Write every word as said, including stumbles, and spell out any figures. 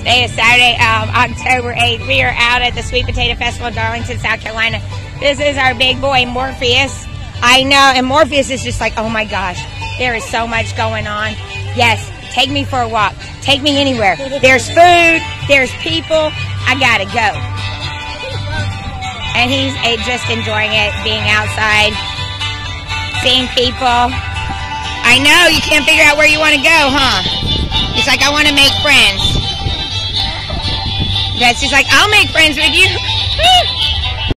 Today is Saturday, um, October eighth. We are out at the Sweet Potato Festival in Darlington, South Carolina. This is our big boy, Morpheus. I know, and Morpheus is just like, oh my gosh, there is so much going on. Yes, take me for a walk. Take me anywhere. There's food, there's people. I gotta go. And he's uh, just enjoying it, being outside, seeing people. I know, you can't figure out where you want to go, huh? He's like, I want to make friends. Betsy's like, I'll make friends with you.